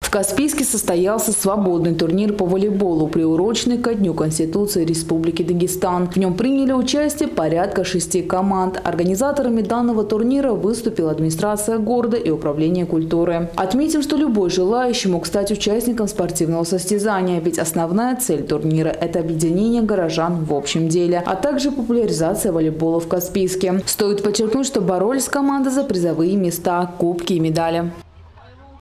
В Каспийске состоялся свободный турнир по волейболу, приуроченный ко Дню Конституции Республики Дагестан. В нем приняли участие порядка 6 команд. Организаторами данного турнира выступила администрация города и управление культуры. Отметим, что любой желающий мог стать участником спортивного состязания, ведь основная цель турнира – это объединение горожан в общем деле, а также популяризация волейбола в Каспийске. Стоит подчеркнуть, что боролись команды за призовые места, кубки и медали.